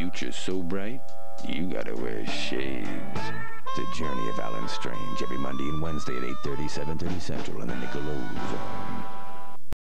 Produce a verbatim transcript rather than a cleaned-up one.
future's so bright, you gotta wear shades. The Journey of Alan Strange, every Monday and Wednesday at eight thirty, seven thirty Central on the Nickelodeon.